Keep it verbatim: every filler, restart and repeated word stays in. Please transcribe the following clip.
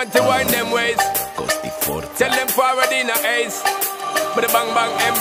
want to wind them ways. Tell them forward in a ace. But the bang bang